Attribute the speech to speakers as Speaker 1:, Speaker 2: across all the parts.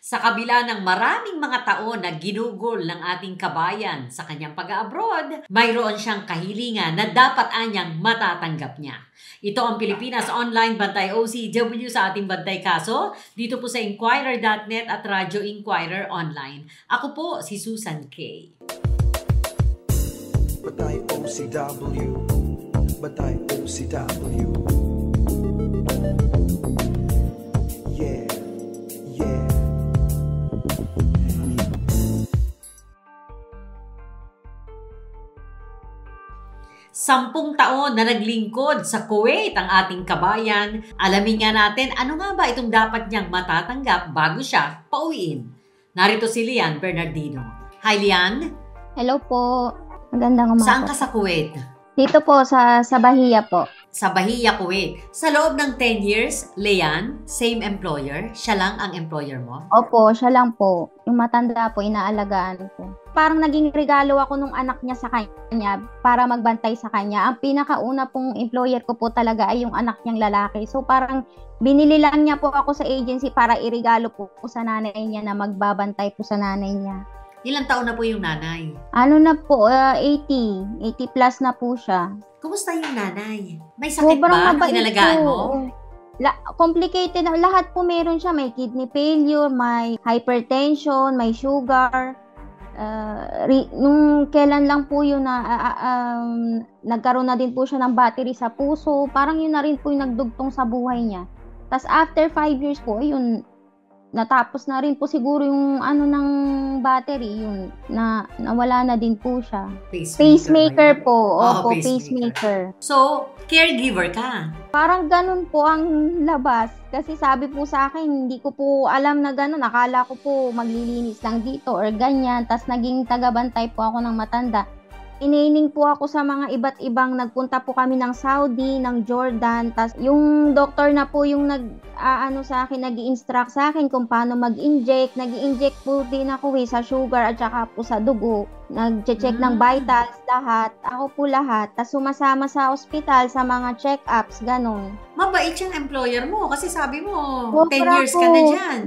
Speaker 1: Sa kabila ng maraming mga taon na ginugol ng ating kabayan sa kanyang pag-abroad, mayroon siyang kahilingan na dapat anyang matatanggap niya. Ito ang Pilipinas Online Bantay OCW sa ating Bantay Kaso, dito po sa Inquirer.net at Radyo Inquirer Online. Ako po si Susan K.
Speaker 2: Bantay OCW, Bantay OCW. Yeah, yeah.
Speaker 1: 10 taon na naglingkod sa Kuwait ang ating kabayan. Alamin nga natin ano nga ba itong dapat niyang matatanggap bago siya pauwiin. Narito si Lian Bernardino. Hi Lian!
Speaker 3: Hello po. Magandang umaga.
Speaker 1: Saan ka sa Kuwait?
Speaker 3: Dito po sa Bahia po.
Speaker 1: Sa Bahia, Kuwait. Sa loob ng 10 years, Lian, same employer? Siya lang ang employer mo?
Speaker 3: Opo, siya lang po. Yung matanda po, inaalagaan ko. Parang naging regalo ako nung anak niya sa kanya para magbantay sa kanya. Ang pinakauna pong employer ko po talaga ay yung anak niyang lalaki. So parang binili lang niya po ako sa agency para iregalo po sa nanay niya na magbabantay po sa nanay niya.
Speaker 1: Ilang taon na po yung nanay?
Speaker 3: Ano na po, 80 plus na po siya.
Speaker 1: Kumusta yung nanay? May sakit ba na inalagaan mo?
Speaker 3: Complicated na. Lahat po meron siya. May kidney failure, may hypertension, may sugar. Nung kailan lang po yun na nagkaroon na din po siya ng battery sa puso. Parang yun na rin po yung nagdugtong sa buhay niya. Tapos after 5 years po, yun, natapos na rin po siguro yung ano ng battery, yun, nawala na din po siya. Pacemaker po. Opo, pacemaker.
Speaker 1: So, caregiver ka?
Speaker 3: Parang ganun po ang labas. Kasi sabi po sa akin, hindi ko po alam na ganun. Akala ko po maglilinis lang dito or ganyan. Tapos naging tagabantay po ako ng matanda. Inaining po ako sa mga iba't ibang, nagpunta po kami ng Saudi, ng Jordan, tas yung doktor na po yung sa akin, nag-i-instruct sa akin kung paano mag-inject. Nag-i-inject po din ako sa sugar at saka po sa dugo. Nag-check ng vitals, lahat. Ako po lahat. Tas sumasama sa ospital sa mga check-ups, ganun.
Speaker 1: Mabait yung employer mo kasi sabi mo, 10
Speaker 3: Sobra
Speaker 1: years
Speaker 3: po.
Speaker 1: ka na dyan.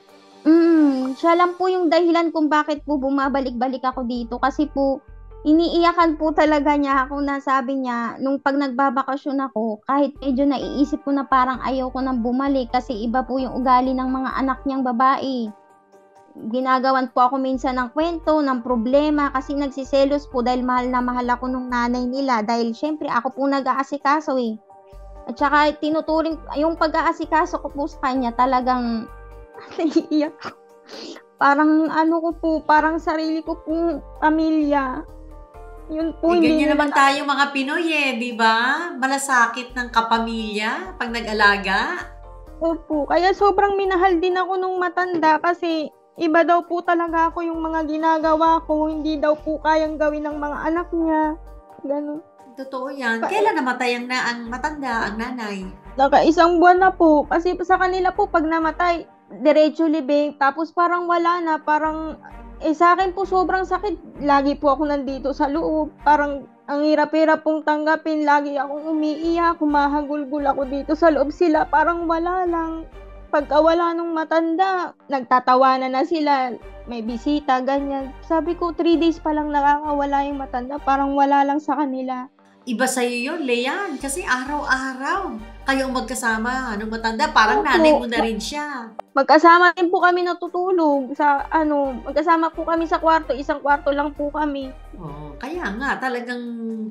Speaker 3: Siya lang po yung dahilan kung bakit po bumabalik-balik ako dito. Kasi po, iniiyakan po talaga niya ako na sabi niya, nung pag nagbabakasyon ako, kahit medyo naiisip ko na parang ayaw ko nang bumalik kasi iba po yung ugali ng mga anak niyang babae. Ginagawan po ako minsan ng kwento, ng problema kasi nagsiselos po dahil mahal na mahal ako nung nanay nila dahil syempre ako po nag-aasikaso eh. At saka tinuturing, yung pag-aasikaso ko po sa kanya talagang naiiyak ko. Parang parang sarili ko pong pamilya. Yun po,
Speaker 1: ganyan naman tayo mga Pinoy di ba? Malasakit ng kapamilya pag nag-alaga.
Speaker 4: Opo, kaya sobrang minahal din ako nung matanda kasi iba daw po talaga ako yung mga ginagawa ko, hindi daw po kayang gawin ng mga anak niya. Ganun.
Speaker 1: Totoo yan. Kailan namatay ang matanda, ang nanay?
Speaker 4: Naka-1 buwan na po. Kasi sa kanila po, pag namatay, diretso libing. Tapos parang wala na. Parang, sa akin po sobrang sakit. Lagi po ako nandito sa loob. Parang, ang hirap-hirap pong tanggapin. Lagi akong umiiyak. Humahagulgul ako dito sa loob. Sila parang wala lang. Pagkawala nung matanda, nagtatawanan na sila. May bisita, ganyan. Sabi ko, 3 days pa lang nakakawala yung matanda. Parang wala lang sa kanila.
Speaker 1: Iba sa'yo yun, Leanne. Kasi araw-araw kayong magkasama. Nung matanda, parang
Speaker 4: Opo.
Speaker 1: nanay mo na rin siya.
Speaker 4: Magkasama din po kami natutulog. Magkasama po kami sa kwarto. 1 kwarto lang po kami.
Speaker 1: Oo, kaya nga, talagang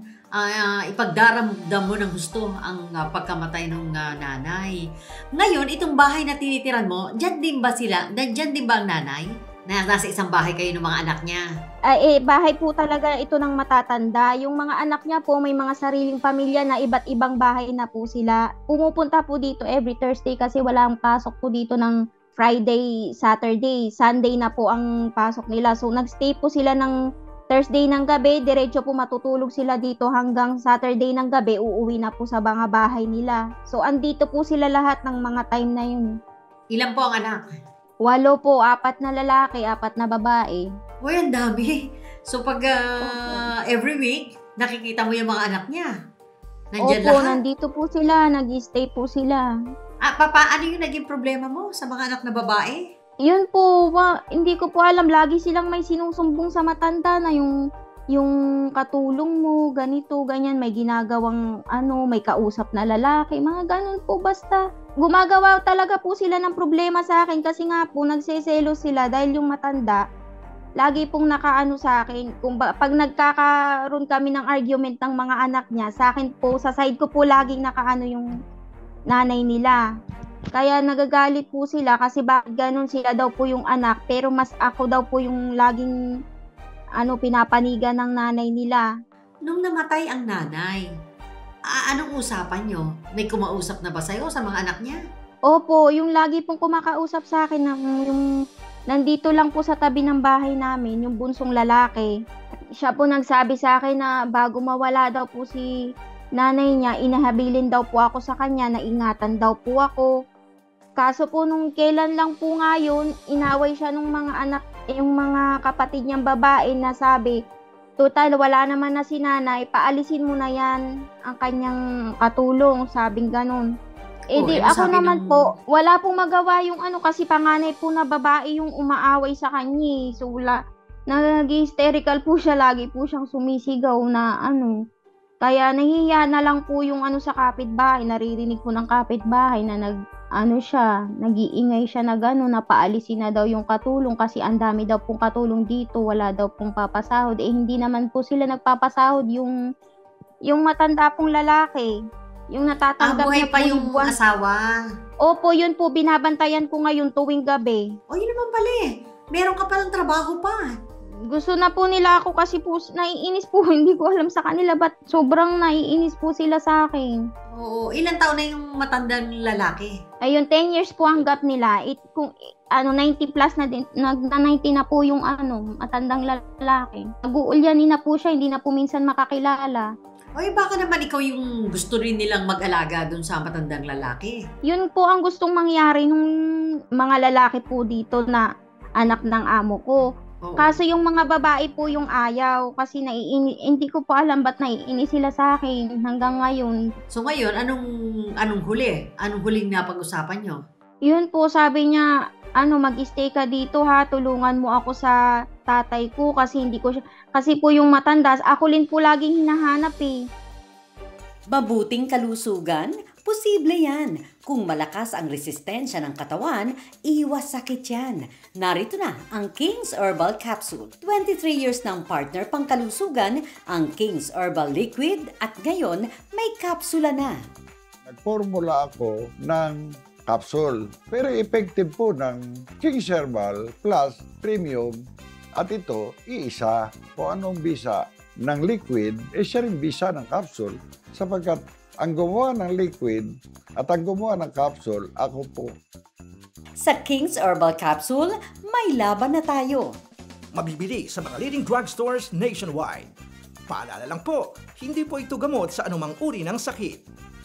Speaker 1: ipagdaramdam mo ng gusto ang pagkamatay ng nanay. Ngayon, itong bahay na tinitiran mo, dyan din ba sila? Dyan din ba ang nanay? Na nasa isang bahay kayo ng mga anak niya?
Speaker 3: Bahay po talaga ito ng matatanda. Yung mga anak niya po, may mga sariling pamilya na iba't ibang bahay na po sila. Pumupunta po dito every Thursday kasi walang pasok po dito ng Friday, Saturday. Sunday na po ang pasok nila. So, nagstay po sila ng Thursday ng gabi. Diretso po matutulog sila dito hanggang Saturday ng gabi. Uuwi na po sa mga bahay nila. So, andito po sila lahat ng mga time na yun.
Speaker 1: Ilan po ang anak?
Speaker 3: 8 po, 4 na lalaki, 4 na babae.
Speaker 1: Uy, ang dami. So, pag every week, nakikita mo yung mga anak niya. Nandyan
Speaker 3: Opo,
Speaker 1: lahat.
Speaker 3: nandito po sila, nag-stay po sila.
Speaker 1: Papa, ano yung naging problema mo sa mga anak na babae?
Speaker 3: Yun po, hindi ko po alam. Lagi silang may sinusumbong sa matanda na yung katulong mo, ganito, ganyan, may ginagawang may kausap na lalaki, mga ganun po basta. Gumagawa talaga po sila ng problema sa akin kasi nga po nagseselo sila dahil yung matanda, lagi pong nakaano sa akin. Pag nagkakaroon kami ng argument ng mga anak niya, sa akin po, sa side ko po laging nakaano yung nanay nila. Kaya nagagalit po sila kasi bakit ganun, sila daw po yung anak pero mas ako daw po yung laging pinapanigan ng nanay nila.
Speaker 1: Nung namatay ang nanay, anong usapan nyo? May kumausap na ba sa'yo sa mga anak niya?
Speaker 3: Opo, yung lagi pong kumakausap sa akin yung nandito lang po sa tabi ng bahay namin, yung bunsong lalaki. Siya po nagsabi sa akin na bago mawala daw po si nanay niya, inahabilin daw po ako sa kanya, naingatan daw po ako. Kaso po nung kailan lang po ngayon, inaway siya nung mga anak, yung mga kapatid niyang babae na sabi, total wala naman na si nanay, paalisin mo na yan ang kanyang katulong, sabing ganun. Di ako naman po, wala pong magawa yung kasi panganay po na babae yung umaaway sa kanya. So nag-hysterical po siya, lagi po siyang sumisigaw na Kaya nahihiya na lang po yung sa kapitbahay, naririnig po ng kapitbahay na nag-iingay siya na gano'n, na paalisin na daw yung katulong kasi ang dami daw pong katulong dito, wala daw pong papasahod. Hindi naman po sila nagpapasahod, yung matanda pong lalaki, yung natatanggap
Speaker 1: buhay
Speaker 3: niya
Speaker 1: pa
Speaker 3: po
Speaker 1: yung asawa.
Speaker 3: Opo, yun po, binabantayan ko ngayon tuwing gabi.
Speaker 1: Yun naman pala meron ka palang trabaho pa.
Speaker 3: Gusto na po nila ako kasi po naiinis po, hindi ko alam sa kanila ba't sobrang naiinis po sila sa akin.
Speaker 1: Oo, ilang taon na yung matandang lalaki?
Speaker 3: Ayun, 10 years po ang gap nila. 90 plus na din, 90 na po yung matandang lalaki. Nag-uulyanin na po siya, hindi na po minsan makakilala.
Speaker 1: Baka naman ikaw yung gusto rin nilang mag-alaga dun sa matandang lalaki.
Speaker 3: Yun po ang gustong mangyari nung mga lalaki po dito na anak ng amo ko.
Speaker 1: Oo.
Speaker 3: Kaso yung mga babae po yung ayaw kasi hindi ko po alam ba't naiinis sila sa akin hanggang ngayon.
Speaker 1: So ngayon, anong huli? Anong huling napag-usapan nyo?
Speaker 3: Yun po, sabi niya, mag-stay ka dito ha, tulungan mo ako sa tatay ko kasi kasi po yung matanda, ako rin po laging hinahanap
Speaker 5: Mabuting kalusugan? Posible yan. Kung malakas ang resistensya ng katawan, iwas sakit yan. Narito na ang King's Herbal Capsule. 23 years ng partner pangkalusugan, ang King's Herbal Liquid at ngayon may kapsula na.
Speaker 6: Nagformula ako ng capsule. Pero effective po ng King's Herbal Plus Premium at ito, iisa. Kung anong bisa ng liquid, siya rin bisa ng capsule sapagkat ang gumawa ng liquid at ang gumawa ng capsule, ako po.
Speaker 5: Sa King's Herbal Capsule, may laban na tayo.
Speaker 7: Mabibili sa mga leading drugstores nationwide. Paalala lang po, hindi po ito gamot sa anumang uri ng sakit.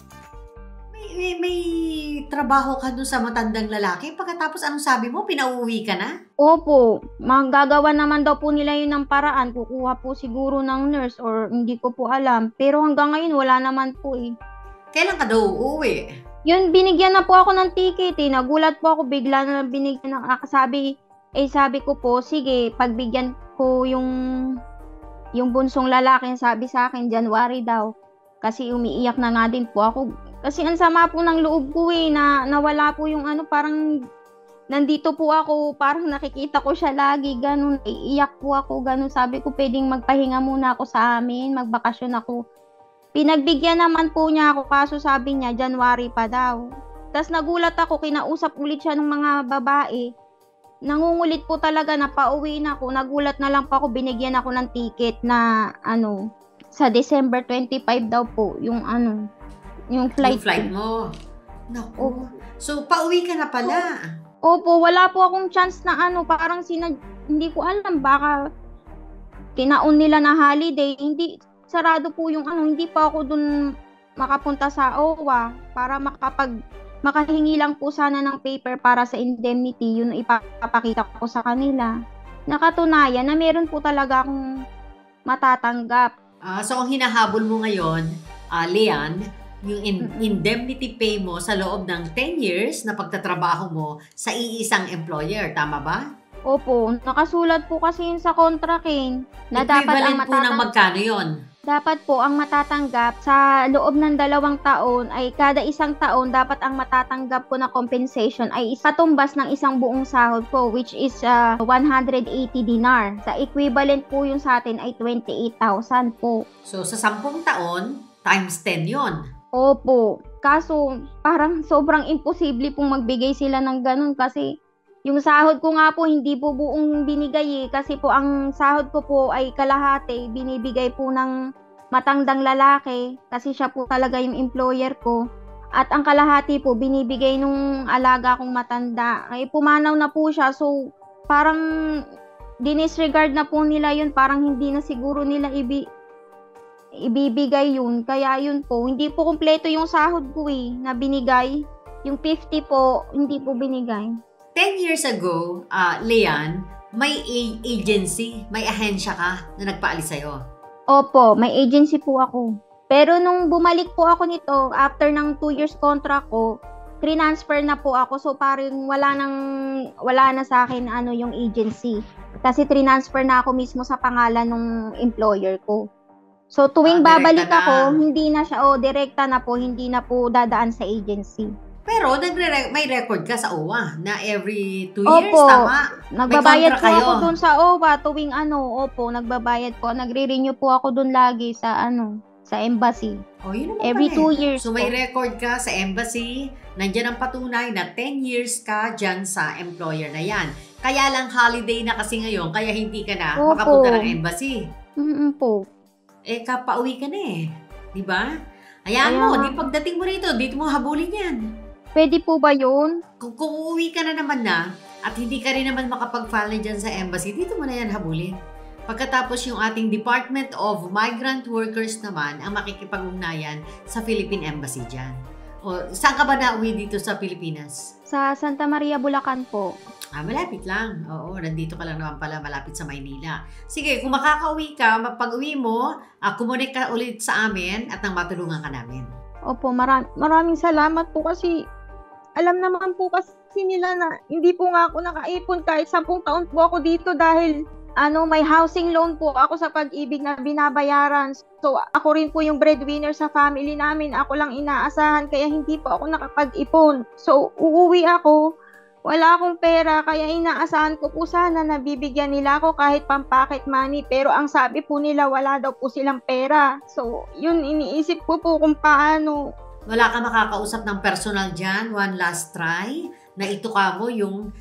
Speaker 1: May trabaho ka dun sa matandang lalaki? Pagkatapos anong sabi mo? Pinauwi ka na?
Speaker 3: Opo, magagawa naman daw po nila yun ng paraan. Kukuha po siguro ng nurse or hindi ko po alam. Pero hanggang ngayon wala naman po
Speaker 1: Kailan ka daw uuwi?
Speaker 3: Yun, binigyan na po ako ng ticket Nagulat po ako, bigla na binigyan ng sabi ko po, sige, pagbigyan ko yung bunsong lalaki, sabi sa akin, January daw. Kasi umiiyak na nga din po ako. Kasi ang sama po ng loob ko na nawala po yung parang nandito po ako, parang nakikita ko siya lagi, ganun, iiyak po ako, ganun. Sabi ko, pwedeng magpahinga muna ako sa amin, magbakasyon ako. Pinagbigyan naman po niya ako, kaso sabi niya, January pa daw. Tapos nagulat ako, kinausap ulit siya ng mga babae. Nangungulit po talaga na pauwi na ako, nagulat na lang po ako, binigyan ako ng ticket na sa December 25 daw po, yung flight.
Speaker 1: Yung flight mo? Naku. So, pauwi ka na pala.
Speaker 3: Opo, wala po akong chance na parang hindi ko alam, baka tinaon nila na holiday, sarado po yung hindi pa ako dun makapunta sa OWA para makahingi lang po sana ng paper para sa indemnity, yun ipapakita ko sa kanila. Nakatunayan na meron po talaga akong matatanggap.
Speaker 1: So, ang hinahabol mo ngayon, Leanne, yung indemnity pay mo sa loob ng 10 years na pagtatrabaho mo sa iisang employer. Tama ba?
Speaker 3: Opo, nakasulat po kasi yun sa contract na dapat ang
Speaker 1: Equivalent po ng magkano yun?
Speaker 3: dapat po ang matatanggap sa loob ng 2 taon ay kada isang taon dapat ang matatanggap ko na compensation ay patumbas ng isang buong sahod ko, which is 180 dinar. Sa equivalent po yun sa atin ay 28,000 po.
Speaker 1: So sa 10 taon, times 10 yon.
Speaker 3: Opo. Kaso parang sobrang imposible pong magbigay sila ng ganun kasi yung sahod ko nga po hindi po buong binigay kasi po ang sahod ko po ay kalahati binibigay po ng matandang lalaki kasi siya po talaga yung employer ko at ang kalahati po binibigay nung alaga kong matanda. Ay pumanaw na po siya, so parang dinisregard na po nila yun, parang hindi na siguro nila ibibigay yun. Kaya yun po, hindi po kumpleto yung sahod ko na binigay. Yung 50 po, hindi po binigay.
Speaker 1: 10 years ago, Leanne, may agency, may ahensya ka na nagpaalis sa'yo.
Speaker 3: Opo, may agency po ako. Pero nung bumalik po ako nito, after ng 2 years contract ko, transfer na po ako. So parang wala na sa akin yung agency. Kasi transfer na ako mismo sa pangalan ng employer ko. So tuwing babalik ako, hindi na siya, direkta na po, hindi na po dadaan sa agency.
Speaker 1: Pero may record ka sa OWA na every 2
Speaker 3: Opo,
Speaker 1: years, tama?
Speaker 3: Nagbabayad po ako dun sa OWA tuwing opo, nagbabayad po. Nagre-renew po ako dun lagi sa sa embassy.
Speaker 1: Yun naman
Speaker 3: every
Speaker 1: pala
Speaker 3: 2 years
Speaker 1: So may record ka sa embassy, nandiyan ang patunay na 10 years ka dyan sa employer na yan. Kaya lang holiday na kasi ngayon, kaya hindi ka na makapunta ng embassy.
Speaker 3: Po.
Speaker 1: Kapauwi ka na di ba? Hayaan mo, di pagdating mo rito, dito mo habulin yan.
Speaker 3: Pwede po ba yun?
Speaker 1: Kung uuwi ka na naman na at hindi ka rin naman makapag-file dyan sa embassy, dito mo na yan habulin. Pagkatapos yung ating Department of Migrant Workers naman ang makikipag-ugnayan sa Philippine Embassy dyan. Saan ka ba nauwi dito sa Pilipinas?
Speaker 3: Sa Santa Maria, Bulacan po.
Speaker 1: Malapit lang. Oo, nandito ka lang naman pala, malapit sa Maynila. Sige, kung makakauwi ka, pag-uwi mo, kumunik ka ulit sa amin at nang matulungan ka namin.
Speaker 4: Opo, maraming salamat po kasi alam naman po kasi nila na hindi po nga ako nakaipon kahit 10 taon po ako dito dahil may housing loan po ako sa Pag-ibig na binabayaran. So ako rin po yung breadwinner sa family namin. Ako lang inaasahan kaya hindi po ako nakapag-ipon. So uuwi ako, wala akong pera kaya inaasahan ko po sana na bibigyan nila ako kahit pang-pocket money. Pero ang sabi po nila wala daw po silang pera. So yun iniisip ko po kung paano.
Speaker 1: Wala ka makakausap ng personal dyan, one last try, na ito ka mo yung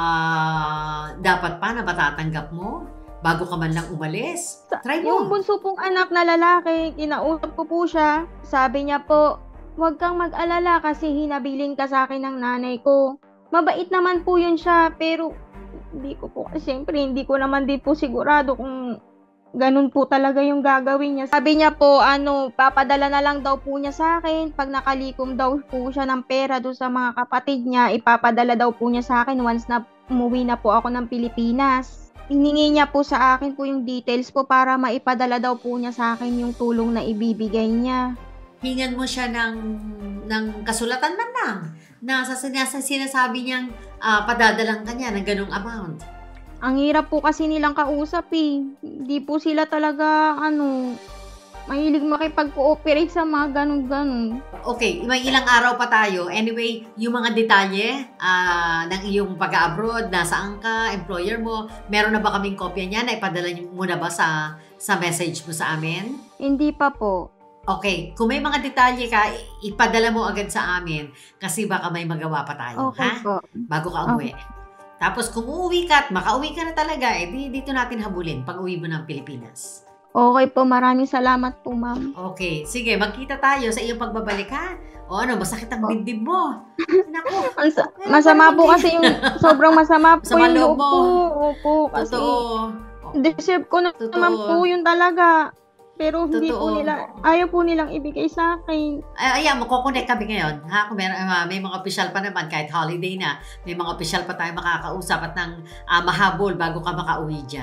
Speaker 1: dapat pa na matatanggap mo bago ka man lang umalis. Try mo.
Speaker 4: Yung bunso pong anak na lalaki, kinausap ko po siya. Sabi niya po, huwag kang mag-alala kasi hinabilin ka sa akin ng nanay ko. Mabait naman po yun siya, pero siyempre hindi ko naman din po sigurado kung ganun po talaga yung gagawin niya. Sabi niya po, papadala na lang daw po niya sa akin. Pag nakalikom daw po siya ng pera doon sa mga kapatid niya, ipapadala daw po niya sa akin once na umuwi na po ako ng Pilipinas. Hiningi niya po sa akin po yung details po para maipadala daw po niya sa akin yung tulong na ibibigay niya.
Speaker 1: Hingan mo siya ng kasulatan man lang na sinasabi niyang padadalang ka niya ng ganung amount.
Speaker 3: Ang hirap po kasi nilang kausap Hindi po sila talaga, mahilig makipag-cooperate sa mga ganun-ganun.
Speaker 1: Okay, may ilang araw pa tayo. Anyway, yung mga detalye ng iyong pag-abroad, nasaan ka, employer mo, meron na ba kaming kopya niya? Naipadala mo na ba sa message mo sa amin?
Speaker 3: Hindi pa po.
Speaker 1: Okay, kung may mga detalye ka, ipadala mo agad sa amin kasi baka may magawa pa tayo,
Speaker 3: okay po.
Speaker 1: Bago ka umuwi. Okay. Tapos kung uuwi ka at makauwi ka na talaga, dito natin habulin pag uwi mo ng Pilipinas.
Speaker 3: Okay po, maraming salamat po, ma'am.
Speaker 1: Okay, sige, magkita tayo sa iyong pagbabalik, ha? Masakit ang dibdib mo. Naku,
Speaker 3: masama po kasi sobrang masama po yung loob
Speaker 1: mo.
Speaker 3: Po. Opo, kasi deserve ko naman po yun talaga. Pero hindi po ayaw po nilang ibigay sa akin.
Speaker 1: Ayan, magkoconnect kami ngayon. Ha? Kung may mga opisyal pa naman, kahit holiday na, may mga opisyal pa tayo makakausap at nang mahabol bago ka makauwi dyan.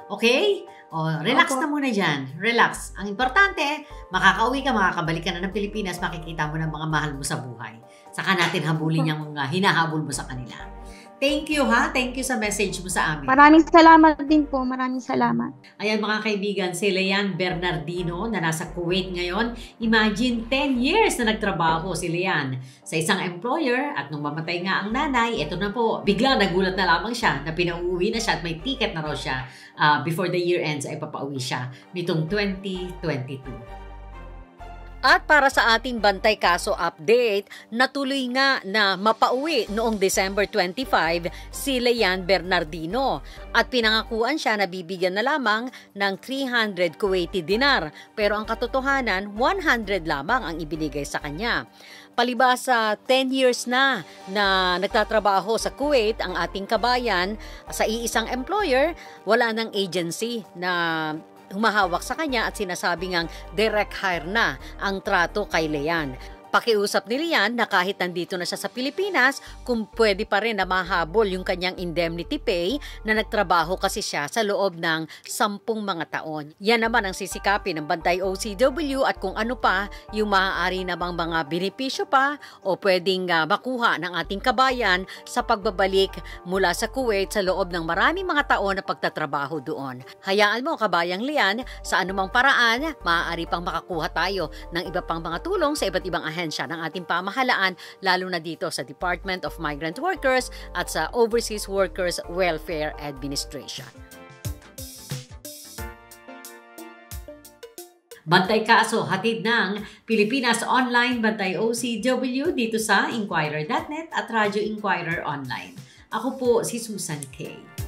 Speaker 1: Okay? O, relax
Speaker 4: Opo.
Speaker 1: na muna dyan. Relax. Ang importante, makakauwi ka, makakabalik ka na ng Pilipinas, makikita mo ng mga mahal mo sa buhay. Saka natin habulin yung mga hinahabol mo sa kanila. Thank you ha. Thank you sa message mo sa amin.
Speaker 3: Maraming salamat din po. Maraming salamat.
Speaker 1: Ayan mga kaibigan, si Leanne Bernardino na nasa Kuwait ngayon. Imagine 10 years na nagtrabaho si Leanne sa isang employer at nung mamatay nga ang nanay, eto na po, bigla nagulat na lamang siya na pinauuwi na siya at may ticket na raw siya before the year ends ay papauwi siya nitong 2022.
Speaker 5: At para sa ating bantay kaso update, natuloy nga na mapauwi noong December 25 si Leanne Bernardino at pinangakuan siya na bibigyan na lamang ng 300 Kuwaiti dinar pero ang katotohanan 100 lamang ang ibinigay sa kanya. Palibas sa 10 years na nagtatrabaho sa Kuwait ang ating kabayan sa iisang employer, wala nang agency na humahawak sa kanya at sinasabi ngang direct hire na ang trato kay Leanne. Pakiusap ni Leanne na kahit nandito na siya sa Pilipinas, kung pwede pa rin na mahabol yung kanyang indemnity pay na nagtrabaho kasi siya sa loob ng 10 mga taon. Yan naman ang sisikapin ng Bantay OCW at kung ano pa yung maaari namang mga benepisyo pa o pwedeng makuha ng ating kabayan sa pagbabalik mula sa Kuwait sa loob ng maraming mga taon na pagtatrabaho doon. Hayaan mo kabayang Leanne, sa anumang paraan, maaari pang makakuha tayo ng iba pang mga tulong sa iba't ibang ahensya ng ating pamahalaan, lalo na dito sa Department of Migrant Workers at sa Overseas Workers Welfare Administration.
Speaker 1: Bantay Kaso, hatid ng Pilipinas Online Bantay OCW dito sa Inquirer.net at Radyo Inquirer Online. Ako po si Susan K.